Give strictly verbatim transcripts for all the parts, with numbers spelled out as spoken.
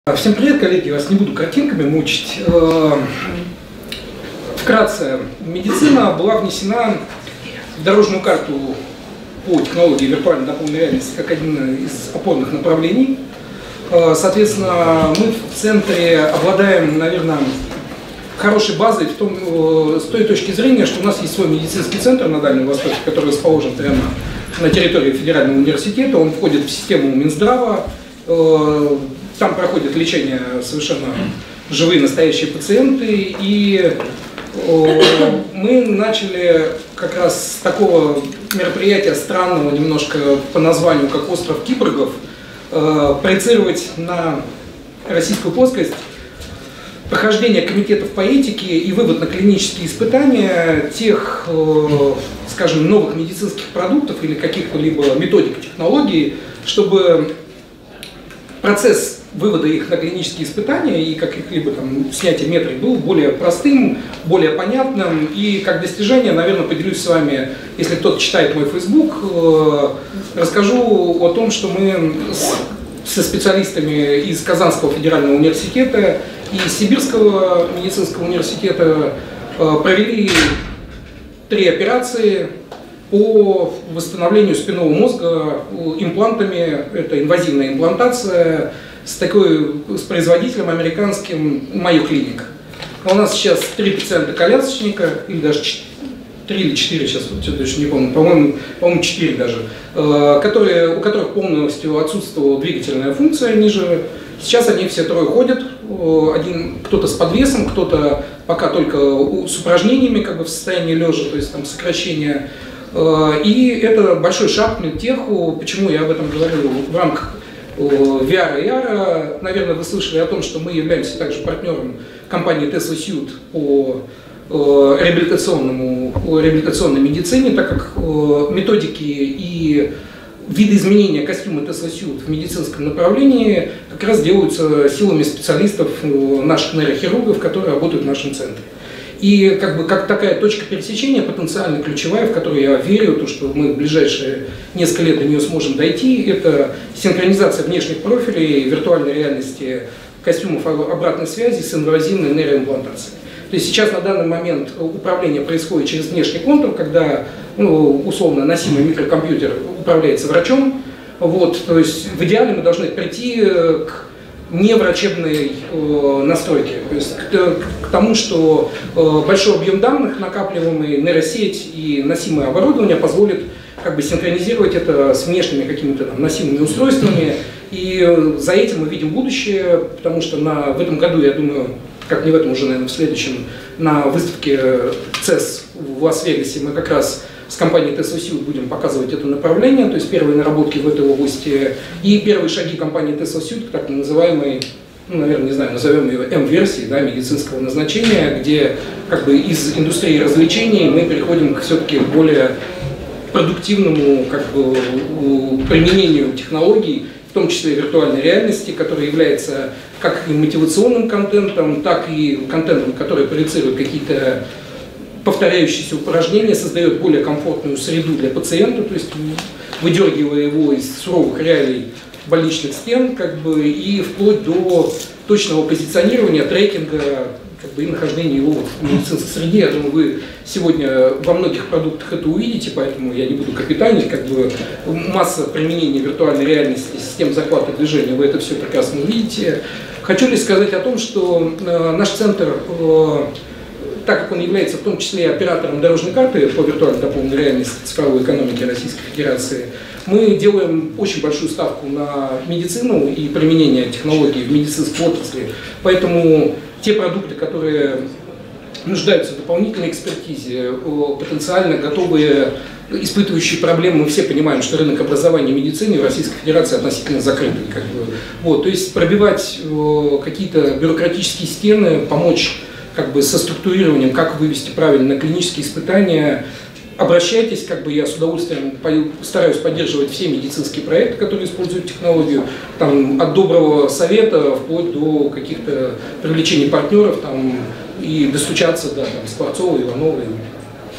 Всем привет, коллеги! Я вас не буду картинками мучить. Вкратце, медицина была внесена в дорожную карту по технологии виртуальной дополненной реальности как один из опорных направлений. Соответственно, мы в центре обладаем, наверное, хорошей базой в том, с той точки зрения, что у нас есть свой медицинский центр на Дальнем Востоке, который расположен прямо на территории Федерального университета. Он входит в систему Минздрава. Там проходит лечение совершенно живые, настоящие пациенты. И мы начали как раз с такого мероприятия странного немножко по названию, как «Остров киборгов», проецировать на российскую плоскость прохождение комитетов по этике и вывод на клинические испытания тех, скажем, новых медицинских продуктов или каких-либо методик, технологий, чтобы процесс вывода их на клинические испытания и каких-либо там снятия метрик был более простым, более понятным. И как достижение, наверное, поделюсь с вами, если кто-то читает мой Facebook, расскажу о том, что мы со специалистами из Казанского федерального университета и Сибирского медицинского университета провели три операции по восстановлению спинного мозга имплантами. Это инвазивная имплантация с такой, с производителем американским Mayo Clinic. У нас сейчас три пациента-колясочника, или даже три или четыре, сейчас вот что-то еще не помню, по-моему, по-моему четыре даже, которые, у которых полностью отсутствовала двигательная функция ниже. Сейчас они все трое ходят, один кто-то с подвесом, кто-то пока только с упражнениями, как бы в состоянии лежа, то есть там сокращение. И это большой шаг к медтеху. Почему я об этом говорю в рамках ви ар и эй ар? Наверное, вы слышали о том, что мы являемся также партнером компании Tesla Suit по реабилитационному, по реабилитационной медицине, так как методики и видоизменения костюма Tesla Suit в медицинском направлении как раз делаются силами специалистов, наших нейрохирургов, которые работают в нашем центре. И как бы как такая точка пересечения потенциально ключевая, в которую я верю, то, что мы в ближайшие несколько лет до нее сможем дойти, это синхронизация внешних профилей виртуальной реальности костюмов обратной связи с инвазивной нейроимплантацией. То есть сейчас на данный момент управление происходит через внешний контур, когда, ну, условно носимый микрокомпьютер управляется врачом. Вот, то есть в идеале мы должны прийти к неврачебной э, настройки, то есть к, к тому, что э, большой объем данных, накапливаемый, нейросеть и носимое оборудование позволит как бы синхронизировать это с внешними какими-то там носимыми устройствами. И э, за этим мы видим будущее, потому что на, в этом году, я думаю, как не в этом уже, наверное, в следующем, на выставке цес в Лас-Вегасе мы как раз с компанией Tesla Suit будем показывать это направление, то есть первые наработки в этой области и первые шаги компании Tesla Suit, так называемой, ну, наверное, не знаю, назовем ее эм-версией, да, медицинского назначения, где как бы из индустрии развлечений мы переходим все-таки к более продуктивному как бы применению технологий, в том числе виртуальной реальности, которая является как и мотивационным контентом, так и контентом, который проецирует какие-то повторяющиеся упражнения, создает более комфортную среду для пациента, то есть выдергивая его из суровых реалий больничных стен, как бы, и вплоть до точного позиционирования, трекинга, как бы, и нахождения его в медицинской среде. Я думаю, вы сегодня во многих продуктах это увидите, поэтому я не буду капитанить, как бы масса применения виртуальной реальности, систем захвата движения, вы это все прекрасно увидите. Хочу лишь сказать о том, что э, наш центр, э, так как он является в том числе оператором дорожной карты по виртуальной дополненной реальности цифровой экономики Российской Федерации, мы делаем очень большую ставку на медицину и применение технологий в медицинской отрасли. Поэтому те продукты, которые нуждаются в дополнительной экспертизе, потенциально готовые, испытывающие проблемы, мы все понимаем, что рынок образования и медицины в Российской Федерации относительно закрытый. Как бы. Вот, то есть пробивать какие-то бюрократические стены, помочь как бы со структурированием, как вывести правильно на клинические испытания. Обращайтесь, как бы я с удовольствием стараюсь поддерживать все медицинские проекты, которые используют технологию, там, от доброго совета вплоть до каких-то привлечений партнеров там, и достучаться до там, Скворцова, Иванова.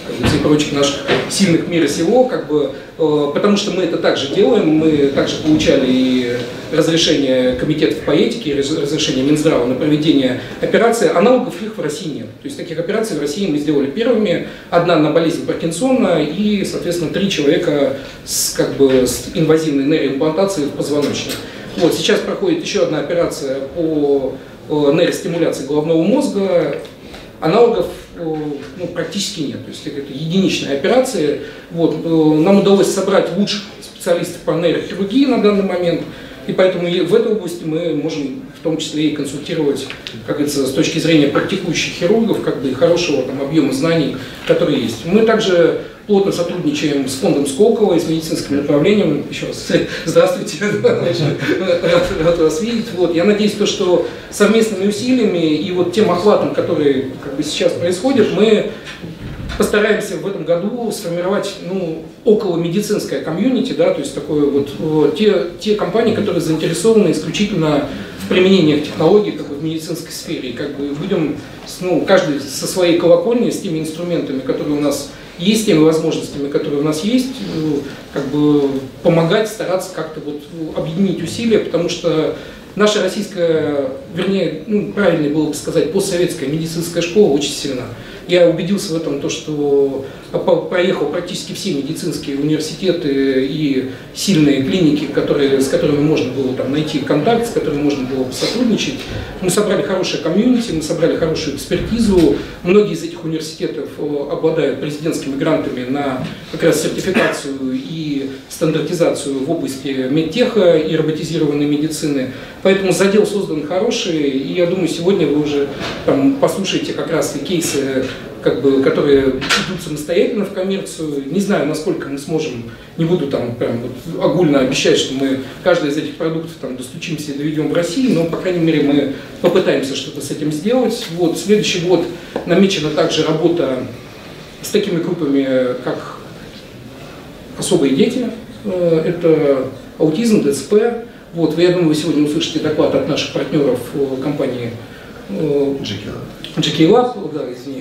и прочих наших сильных мира сего, как бы, потому что мы это также делаем, мы также получали и разрешение комитетов по этике, и разрешение Минздрава на проведение операции, аналогов их в России нет. То есть таких операций в России мы сделали первыми, одна на болезнь Паркинсона и, соответственно, три человека с, как бы, с инвазивной нейроимплантацией в позвоночник. Вот, сейчас проходит еще одна операция по нейростимуляции головного мозга, аналогов ну, практически нет, то есть это единичные операции. Вот, нам удалось собрать лучших специалистов по нейрохирургии на данный момент, и поэтому в этой области мы можем в том числе и консультировать, как говорится, с точки зрения практикующих хирургов, как бы и хорошего там, объема знаний, которые есть. Мы также плотно сотрудничаем с фондом Сколково и с медицинским направлением. Еще раз здравствуйте, рад, рад вас видеть. Вот, я надеюсь, то, что совместными усилиями и вот тем охватом, который как бы, сейчас происходит, мы постараемся в этом году сформировать ну, около медицинское комьюнити, да, то есть такое вот, те, те компании, которые заинтересованы исключительно в применении технологий как бы, в медицинской сфере. И как бы будем ну, каждый со своей колокольни, с теми инструментами, которые у нас есть, теми возможностями, которые у нас есть, как бы помогать, стараться как-то вот объединить усилия, потому что наша российская, вернее, ну, правильнее было бы сказать, постсоветская медицинская школа очень сильна. Я убедился в этом, то, что проехал практически все медицинские университеты и сильные клиники, которые, с которыми можно было там, найти контакт, с которыми можно было сотрудничать. Мы собрали хорошее комьюнити, мы собрали хорошую экспертизу. Многие из этих университетов обладают президентскими грантами на как раз сертификацию и стандартизацию в области медтеха и роботизированной медицины. Поэтому задел создан хороший, и я думаю, сегодня вы уже там, послушаете как раз и кейсы, как бы, которые идут самостоятельно в коммерцию. Не знаю, насколько мы сможем, не буду там прям вот огульно обещать, что мы каждый из этих продуктов там достучимся и доведем в России, но, по крайней мере, мы попытаемся что-то с этим сделать. Вот, следующий год намечена также работа с такими группами, как особые дети, это аутизм, ДЦП. Вот, я думаю, вы сегодня услышите доклад от наших партнеров компании джи кей Lab, да, извини,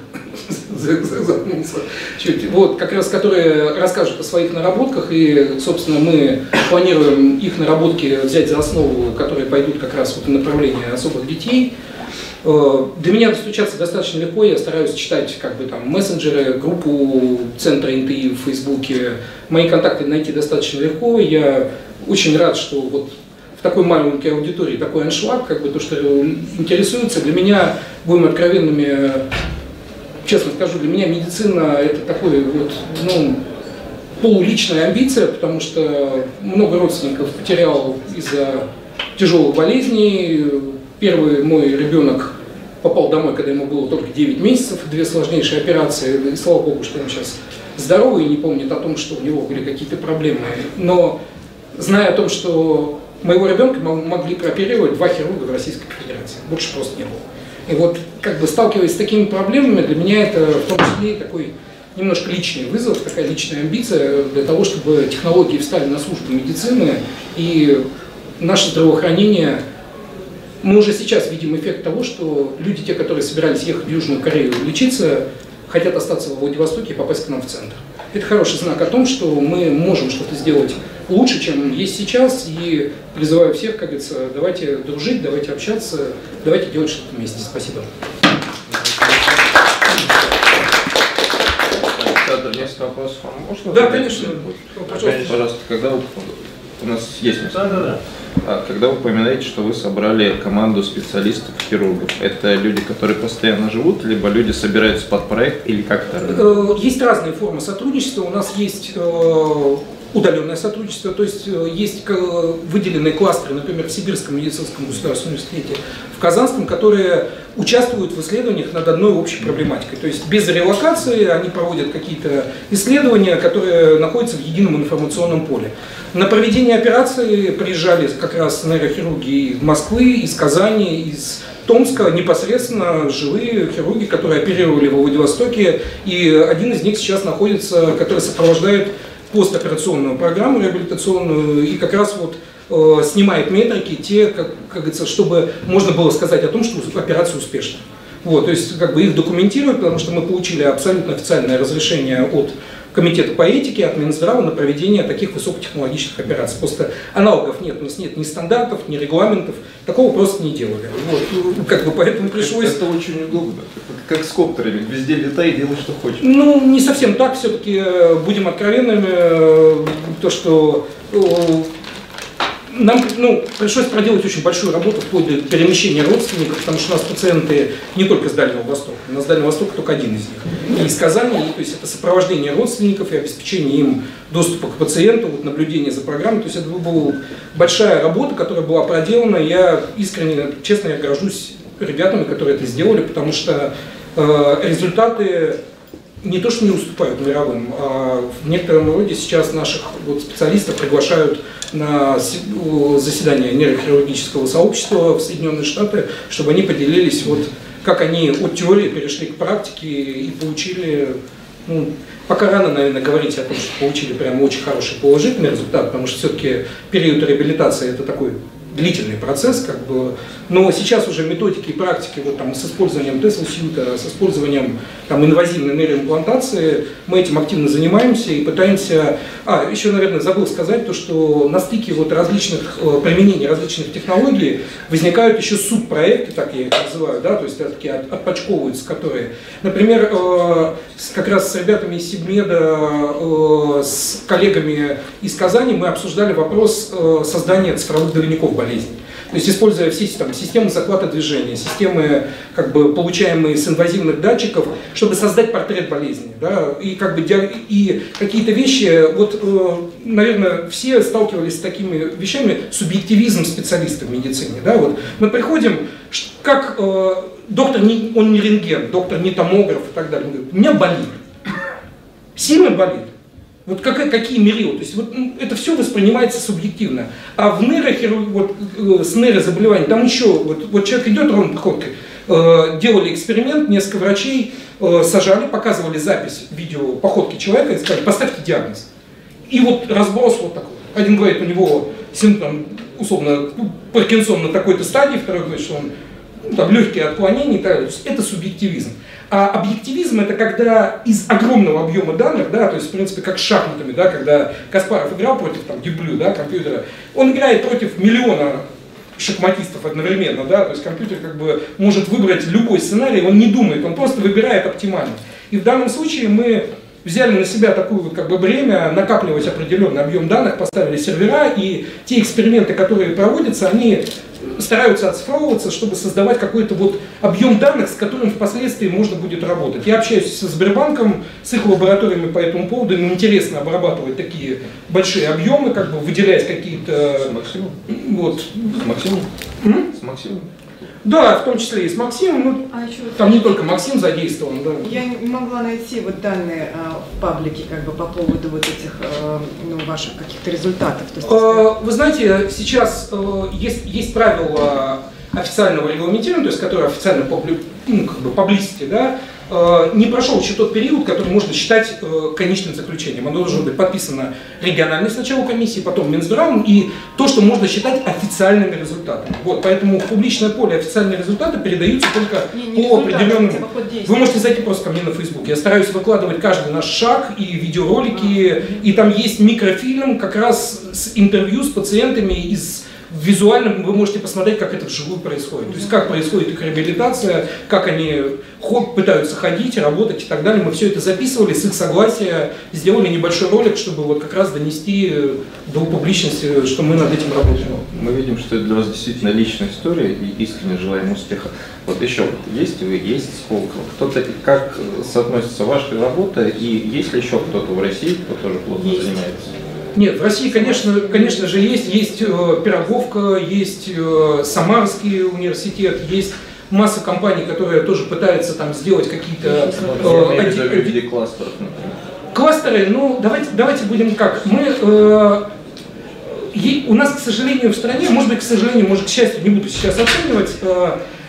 запнулся чуть. Вот, как раз, которые расскажут о своих наработках, и, собственно, мы планируем их наработки взять за основу, которые пойдут как раз в направлении особых детей. Для меня достучаться достаточно легко, я стараюсь читать как бы, там, мессенджеры, группу центра эн тэ и в Фейсбуке. Мои контакты найти достаточно легко. Я очень рад, что вот в такой маленькой аудитории такой аншлаг, как бы то, что интересуется. Для меня, будем откровенными, честно скажу, для меня медицина это такой вот, ну, полуличная амбиция, потому что много родственников потерял из-за тяжелых болезней. Первый мой ребенок попал домой, когда ему было только девять месяцев, две сложнейшие операции, и слава богу, что он сейчас здоровый и не помнит о том, что у него были какие-то проблемы. Но зная о том, что моего ребенка могли прооперировать два хирурга в Российской Федерации, больше просто не было. И вот, как бы сталкиваясь с такими проблемами, для меня это в том числе такой немножко личный вызов, такая личная амбиция для того, чтобы технологии встали на службу медицины и наше здравоохранение. Мы уже сейчас видим эффект того, что люди, те, которые собирались ехать в Южную Корею лечиться, хотят остаться в Владивостоке и попасть к нам в центр. Это хороший знак о том, что мы можем что-то сделать лучше, чем есть сейчас, и призываю всех, как говорится, давайте дружить, давайте общаться, давайте делать что-то вместе. Спасибо. Несколько вопросов вам можно? Да, конечно. Пожалуйста. Пожалуйста, когда вы... У нас есть... Да, да, да. А когда вы упоминаете, что вы собрали команду специалистов-хирургов, это люди, которые постоянно живут, либо люди собираются под проект, или как это? Есть разные формы сотрудничества. У нас есть удаленное сотрудничество, то есть есть выделенные кластеры, например, в Сибирском медицинском государственном университете, в Казанском, которые участвуют в исследованиях над одной общей проблематикой. То есть без релокации они проводят какие-то исследования, которые находятся в едином информационном поле. На проведение операции приезжали как раз нейрохирурги из Москвы, из Казани, из Томска, непосредственно живые хирурги, которые оперировали во Владивостоке, и один из них сейчас находится, который сопровождает постоперационную программу реабилитационную и как раз вот э, снимает метрики, те, как, как говорится, чтобы можно было сказать о том, что операция успешна. Вот, то есть как бы их документируют, потому что мы получили абсолютно официальное разрешение от Комитета по этике, от Минздрава на проведение таких высокотехнологичных операций. Просто аналогов нет, у нас нет ни стандартов, ни регламентов, такого просто не делали. Вот, как бы поэтому пришлось... Это, это очень удобно, как с коптерами, везде летай и делай, что хочешь. Ну, не совсем так, все-таки будем откровенными, то, что нам ну, пришлось проделать очень большую работу вплоть до перемещения родственников, потому что у нас пациенты не только с Дальнего Востока, у нас с Дальнего Востока только один из них. И из Казани, и, то есть это сопровождение родственников и обеспечение им доступа к пациенту, вот, наблюдение за программой. То есть это была большая работа, которая была проделана. Я искренне, честно, я горжусь ребятами, которые это сделали, потому что э, результаты не то что не уступают мировым, а в некотором роде сейчас наших вот, специалистов приглашают на заседание нейрохирургического сообщества в Соединенные Штаты, чтобы они поделились, вот, как они от теории перешли к практике и получили, ну, пока рано, наверное, говорить о том, что получили прямо очень хороший положительный результат, потому что все-таки период реабилитации это такой длительный процесс, как бы, но сейчас уже методики и практики вот, там, с использованием Tesla-сьюта, с использованием там, инвазивной нейроимплантации, мы этим активно занимаемся и пытаемся... А, еще, наверное, забыл сказать то, что на стыке вот, различных э, применений различных технологий возникают еще субпроекты, так я их называю, да, то есть такие от, отпочковываются, которые, например, э, с, как раз с ребятами из Сибмеда, э, с коллегами из Казани мы обсуждали вопрос э, создания цифровых двойников болезни. То есть, используя все там, системы захвата движения, системы, как бы, получаемые с инвазивных датчиков, чтобы создать портрет болезни. Да, и как бы, и какие-то вещи, вот, э, наверное, все сталкивались с такими вещами, субъективизм специалистов в медицине. Да, вот. Мы приходим, как э, доктор, не, он не рентген, доктор не томограф и так далее. Он говорит, у меня болит, сильно болит. Вот как, какие мерилы, то есть вот, это все воспринимается субъективно. А в нейрохирургии, вот, с нейрозаболеванием, там еще, вот, вот человек идет ровно походкой, э, делали эксперимент, несколько врачей э, сажали, показывали запись видео походки человека и сказали, поставьте диагноз. И вот разброс вот такой. Один говорит, у него симптом, условно, Паркинсон на такой-то стадии, второй говорит, что он, ну, там, легкие отклонения и так далее. То есть это субъективизм. А объективизм это когда из огромного объема данных, да, то есть в принципе как с шахматами, да, когда Каспаров играл против там, Дюблю, да, компьютера, он играет против миллиона шахматистов одновременно, да, то есть компьютер как бы может выбрать любой сценарий, он не думает, он просто выбирает оптимально. И в данном случае мы взяли на себя такое вот, как бы, бремя накапливать определенный объем данных, поставили сервера, и те эксперименты, которые проводятся, они стараются оцифровываться, чтобы создавать какой-то вот объем данных, с которым впоследствии можно будет работать. Я общаюсь со Сбербанком, с их лабораториями по этому поводу, им интересно обрабатывать такие большие объемы, как бы выделять какие-то... С Максимом? Вот. С Максимом? М? С Максимом? Да, в том числе и с Максимом, ну, а еще там не только Максим задействован. Да. Я не могла найти вот данные а, в паблике как бы по поводу вот этих а, ну, ваших каких-то результатов. То есть, а, вы знаете, сейчас а, есть, есть правила официального регламентирования, то есть которые официально публи, ну, как бы publicity, да, не прошел еще тот период, который можно считать конечным заключением. Оно должно быть подписано региональной сначала комиссией, потом Минздравом, и то, что можно считать официальными результатами. Вот, поэтому в публичное поле официальные результаты передаются только не, не по определенным... Вы можете зайти просто ко мне на Facebook. Я стараюсь выкладывать каждый наш шаг и видеоролики, а, и там есть микрофильм как раз с интервью с пациентами из... Визуально вы можете посмотреть, как это вживую происходит. То есть как происходит их реабилитация, как они пытаются ходить, работать и так далее. Мы все это записывали, с их согласия сделали небольшой ролик, чтобы вот как раз донести до публичности, что мы над этим работаем. Мы видим, что это для вас действительно личная история и искренне желаем успеха. Вот еще, есть вы, есть Сколково. Кто-то, как соотносится ваша работа и есть ли еще кто-то в России, кто тоже плотно есть. занимается? Нет, в России, конечно, конечно же, есть, есть э, Пироговка, есть э, Самарский университет, есть масса компаний, которые тоже пытаются там сделать какие-то... Э, Я имею в виду кластеров, например. Кластеры, ну, давайте, давайте будем как. Мы, э, е, у нас, к сожалению, в стране, может быть, к сожалению, может, к счастью, не буду сейчас оценивать, э,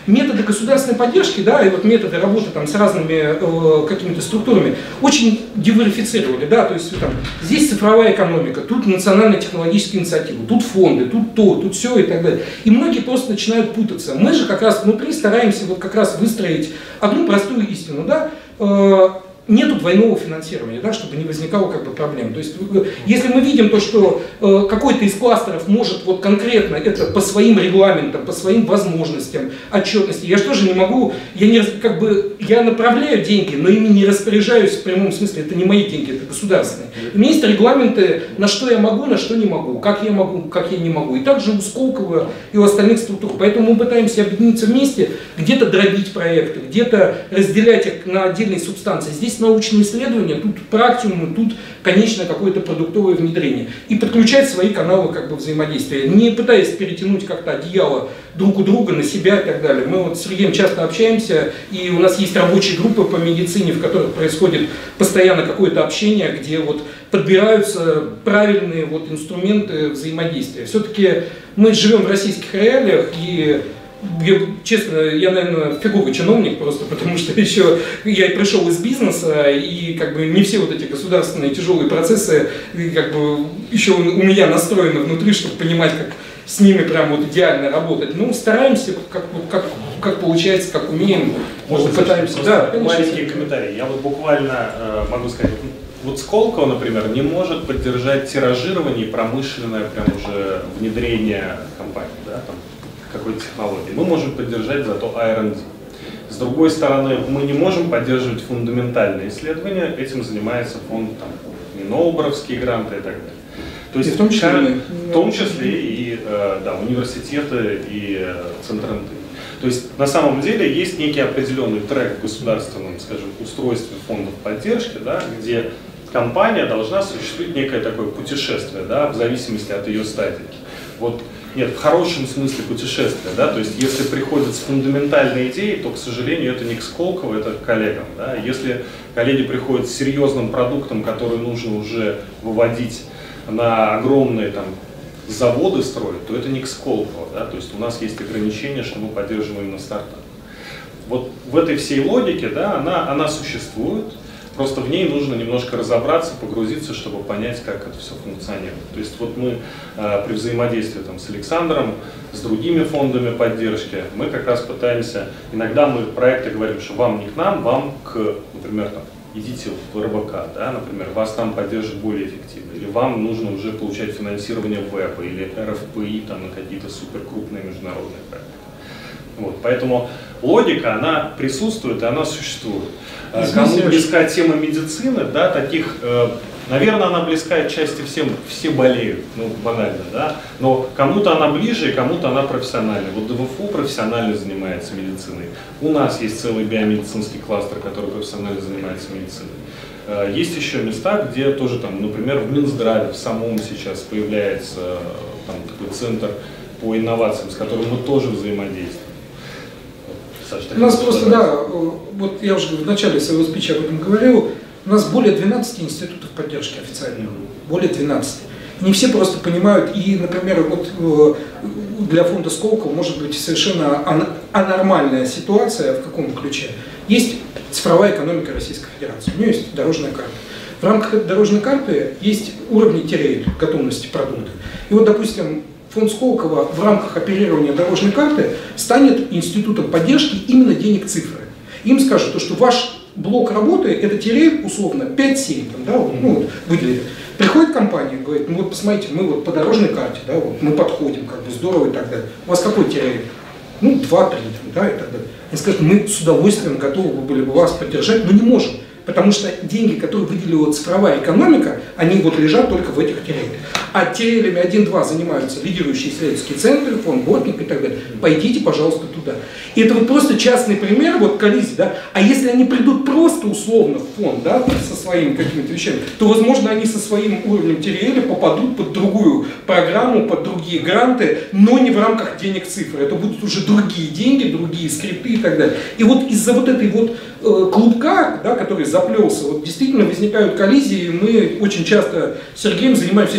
методы государственной поддержки, да, и вот методы работы там с разными э, какими-то структурами очень диверсифицировали, да, то есть там, здесь цифровая экономика, тут национальные технологические инициативы, тут фонды, тут то, тут все и так далее. И многие просто начинают путаться. Мы же как раз внутри стараемся вот как раз выстроить одну простую истину, да, э, нету двойного финансирования, да, чтобы не возникало как бы проблем. То есть, если мы видим то, что э, какой-то из кластеров может вот конкретно это по своим регламентам, по своим возможностям, отчетности, я же тоже не могу, я не как бы я направляю деньги, но ими не распоряжаюсь в прямом смысле. Это не мои деньги, это государственные. У меня есть регламенты, на что я могу, на что не могу, как я могу, как я не могу. И также у Сколково и у остальных структур. Поэтому мы пытаемся объединиться вместе, где-то дробить проекты, где-то разделять их на отдельные субстанции. Здесь научные исследования, тут практикумы, тут конечное какое-то продуктовое внедрение. И подключать свои каналы как бы взаимодействия, не пытаясь перетянуть как-то одеяло друг у друга на себя и так далее. Мы вот с Сергеем часто общаемся, и у нас есть рабочие группы по медицине, в которых происходит постоянно какое-то общение, где вот подбираются правильные вот инструменты взаимодействия. Все-таки мы живем в российских реалиях, и Я, честно, я, наверное, фиговый чиновник просто, потому что еще я пришел из бизнеса, и как бы не все вот эти государственные тяжелые процессы как бы еще у меня настроены внутри, чтобы понимать, как с ними прям вот идеально работать. Ну, стараемся, как, как, как получается, как умеем, Можно пытаемся. Да, маленькие комментарии. Я вот буквально э, могу сказать, вот Сколково, например, не может поддержать тиражирование и промышленное прям уже внедрение компании, да, там, какой-то технологии. Мы можем поддержать зато ар энд ди. С другой стороны, мы не можем поддерживать фундаментальные исследования, этим занимается фонд там, Минобровские гранты и так далее. То есть, и в том числе, как, в том числе и э, да, университеты и э, центры эн тэ и. То есть на самом деле есть некий определенный трек в государственном, скажем, устройстве фондов поддержки, да, где компания должна осуществить некое такое путешествие, да, в зависимости от ее стадии. Вот, нет, в хорошем смысле путешествия, да, то есть если приходят с фундаментальной идеей, то, к сожалению, это не к Сколково, это к коллегам, да. Если коллеги приходят с серьезным продуктом, который нужно уже выводить на огромные там заводы строить, то это не к Сколково, да, то есть у нас есть ограничения, что мы поддерживаем именно стартап. Вот в этой всей логике, да, она, она существует, просто в ней нужно немножко разобраться, погрузиться, чтобы понять, как это все функционирует. То есть вот мы э, при взаимодействии там, с Александром, с другими фондами поддержки, мы как раз пытаемся, иногда мы в проекте говорим, что вам не к нам, вам к, например, там, идите в эр бэ ка, да, например, вас там поддержат более эффективно, или вам нужно уже получать финансирование веба или эр эф пэ и там, на какие-то суперкрупные международные проекты. Вот, поэтому логика, она присутствует и она существует. Кому близка тема медицины, да, таких, наверное, она близка отчасти всем, все болеют, ну, банально, да, но кому-то она ближе, и кому-то она профессиональная. Вот дэ вэ эф у профессионально занимается медициной. У нас есть целый биомедицинский кластер, который профессионально занимается медициной. Есть еще места, где тоже, там, например, в Минздраве, в самом сейчас появляется там, такой центр по инновациям, с которым мы тоже взаимодействуем. У нас просто, да, вот я уже в начале своего спича об этом говорил, у нас более двенадцати институтов поддержки официальных, более двенадцати. Не все просто понимают, и, например, вот для фонда Сколково может быть совершенно анормальная ситуация в каком ключе. Есть цифровая экономика Российской Федерации, у нее есть дорожная карта. В рамках дорожной карты есть уровни тире готовности продукта. И вот, допустим, фонд Сколково в рамках оперирования дорожной карты станет институтом поддержки именно денег цифры. Им скажут, что ваш блок работы это тире условно пять-семь, да, вот, ну, вот, выделили. Приходит компания и говорит, ну вот посмотрите, мы вот по дорожной карте, да, вот, мы подходим, как бы здорово и так далее. У вас какой тире? Ну, два-три, да, и так далее. Они скажут, мы с удовольствием готовы были бы вас поддержать, но не можем. Потому что деньги, которые выделила цифровая экономика, они вот лежат только в этих тире. А тирелями один-два занимаются лидирующие исследовательские центры, фонд Бортник и так далее. Пойдите, пожалуйста, туда. И это вот просто частный пример вот коллизии, да. А если они придут просто условно в фонд, да, со своими какими-то вещами, то, возможно, они со своим уровнем тиреля попадут под другую программу, под другие гранты, но не в рамках денег цифры. Это будут уже другие деньги, другие скрипты и так далее. И вот из-за вот этой вот э, клубка, да, который заплелся, вот действительно возникают коллизии. Мы очень часто с Сергеем занимаемся тем, что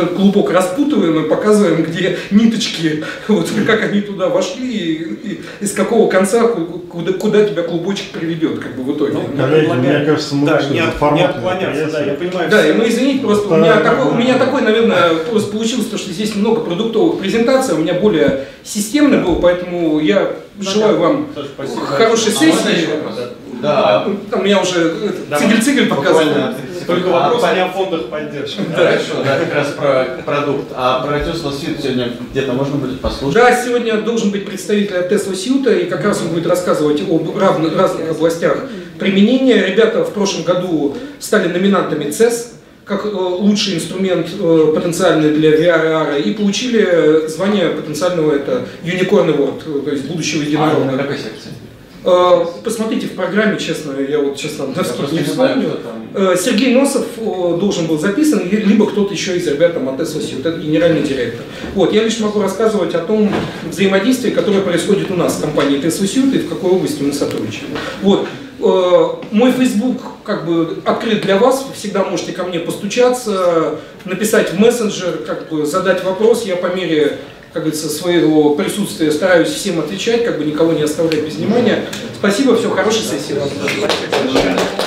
этот клубок распутываем и показываем, где ниточки, вот, как они туда вошли и, и из какого конца, куда, куда тебя клубочек приведет, как бы в итоге. Ну, коллеги, мне кажется, мы да, вышли не, за от, формат не отклоняться, да, я понимаю. Да, все. ну извините, просто у меня, такой, у меня такой, наверное, просто получилось, то, что здесь много продуктовых презентаций, у меня более системный был, поэтому я желаю вам Саша, хорошей сессии. Да. Там у меня уже цигель-цигель показывал. Только вопрос не о фондах поддержки. Хорошо, да, как раз про продукт. А про Tesla Suite сегодня где-то можно будет послушать? Да, сегодня должен быть представитель от Tesla Suite, и как раз он будет рассказывать об равных, разных областях применения. Ребята в прошлом году стали номинантами цес, как э, лучший инструмент э, потенциальный для ви ар и эй ар, и получили звание потенциального, это Unicorn Award, то есть будущего единорога. А, на какой секции? Э, посмотрите в программе, честно, я вот честно на вскидку не вспомню. Э, Сергей Носов э, должен был записан, либо кто-то еще из ребят там, от Tesla Suite, это генеральный директор. Вот, я лишь могу рассказывать о том взаимодействии, которое происходит у нас в компании Tesla Suite и в какой области мы сотрудничаем. Вот. Мой Facebook как бы открыт для вас, вы всегда можете ко мне постучаться, написать в мессенджер, как бы задать вопрос, я по мере, как говорится, своего присутствия стараюсь всем отвечать, как бы никого не оставлять без внимания. Спасибо, все, хорошей сессии вам.